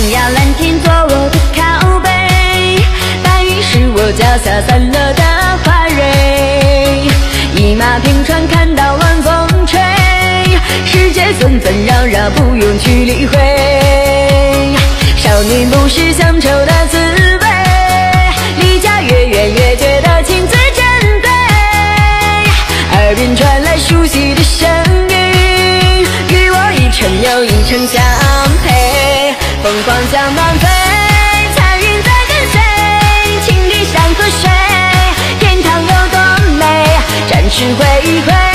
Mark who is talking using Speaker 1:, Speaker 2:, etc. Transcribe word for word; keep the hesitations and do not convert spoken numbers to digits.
Speaker 1: 天涯蓝天做我的靠背，白云是我脚下散落的花蕊。一马平川看到晚风吹，世界纷纷扰扰不用去理会。少年不识乡愁的滋味，离家越远越觉得情字珍贵。耳边传来熟悉的声音，与我一程又一程相陪。凤凰江南飞，彩云在跟随，情侣像河水，天堂有多美，展翅挥一挥。